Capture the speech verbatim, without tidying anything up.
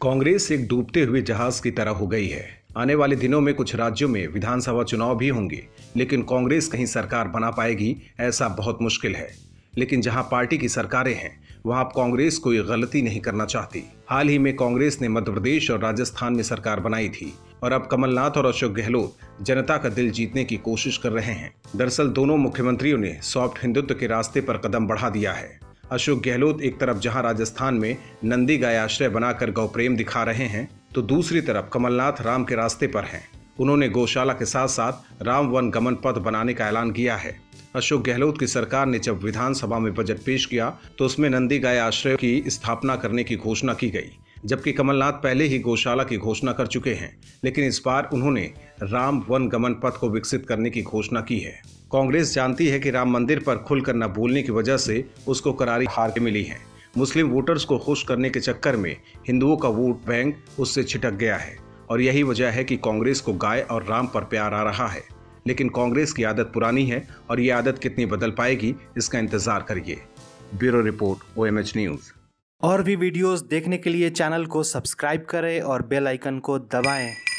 कांग्रेस एक डूबते हुए जहाज की तरह हो गई है। आने वाले दिनों में कुछ राज्यों में विधानसभा चुनाव भी होंगे, लेकिन कांग्रेस कहीं सरकार बना पाएगी ऐसा बहुत मुश्किल है। लेकिन जहां पार्टी की सरकारें हैं वहां अब कांग्रेस कोई गलती नहीं करना चाहती। हाल ही में कांग्रेस ने मध्य प्रदेश और राजस्थान में सरकार बनाई थी और अब कमलनाथ और अशोक गहलोत जनता का दिल जीतने की कोशिश कर रहे हैं। दरअसल दोनों मुख्यमंत्रियों ने सॉफ्ट हिंदुत्व के रास्ते पर कदम बढ़ा दिया है। अशोक गहलोत एक तरफ जहां राजस्थान में नंदी गाय आश्रय बनाकर गौ प्रेम दिखा रहे हैं, तो दूसरी तरफ कमलनाथ राम के रास्ते पर हैं। उन्होंने गौशाला के साथ साथ राम वन गमन पथ बनाने का ऐलान किया है। अशोक गहलोत की सरकार ने जब विधानसभा में बजट पेश किया तो उसमें नंदी गाय आश्रय की स्थापना करने की घोषणा की गई, जबकि कमलनाथ पहले ही गौशाला की घोषणा कर चुके हैं। लेकिन इस बार उन्होंने राम वन गमन पथ को विकसित करने की घोषणा की है। कांग्रेस जानती है कि राम मंदिर पर खुलकर न बोलने की वजह से उसको करारी हार मिली है। मुस्लिम वोटर्स को खुश करने के चक्कर में हिंदुओं का वोट बैंक उससे छिटक गया है और यही वजह है कि कांग्रेस को गाय और राम पर प्यार आ रहा है। लेकिन कांग्रेस की आदत पुरानी है और ये आदत कितनी बदल पाएगी इसका इंतजार करिए। Bureau report, O M H news. और भी वीडियोस देखने के लिए चैनल को सब्सक्राइब करें और बेल आइकन को दबाएं।